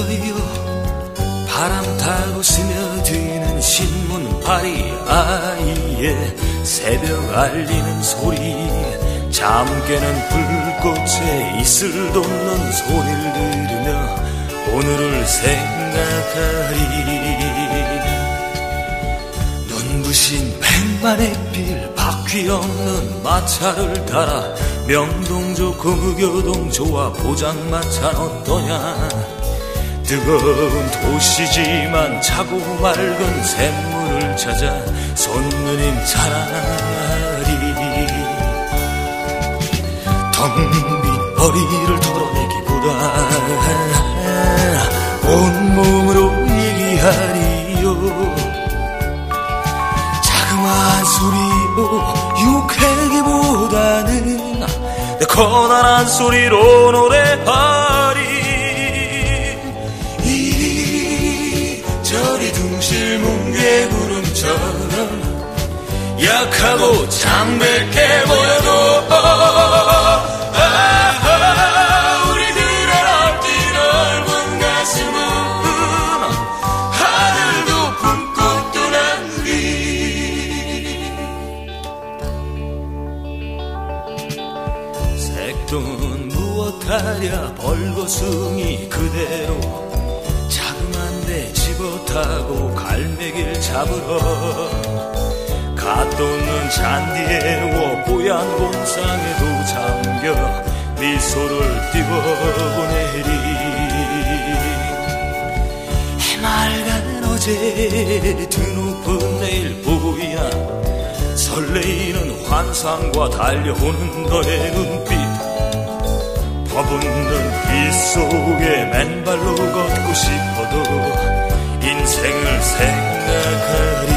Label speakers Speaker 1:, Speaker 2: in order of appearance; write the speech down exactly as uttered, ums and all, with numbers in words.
Speaker 1: 있어요. 바람 타고 스며드는 신문파리 아이의 새벽 알리는 소리, 잠 깨는 불꽃에 이슬 돋는 소리를 들으며 오늘을 생각하리. 눈부신 백만의 빌 바퀴 없는 마차를 따라 명동 좋고 무교동 좋아 포장마차는 어떠냐. 뜨거운 도시지만 차고 맑은 샘물을 찾아 손누님 자랑하리. 텅 빈 머리를 털어내기보다 온몸으로 얘기하리요. 자그마한 소리로 욕하기보다는 커다란 소리로 노래하리. 저리 둥실 뭉게구름처럼 약하고 창백해 보여도 아하, 우리들의 넓디 넓은 가슴은 하늘도 품고 떠난 우리. 색동은 무엇하랴 벌거숭이 그대로 집어타고 갈매길 잡으러 갓돋는 잔디에 워 뽀얀 봄상에도 잠겨 미소를 띄워보내리. 해맑은 어제 드높은 내일 보이나 설레이는 환상과 달려오는 너의 눈빛, 퍼붓는 빛 속에 맨발로 걷고 싶어도 인생을 생각하리.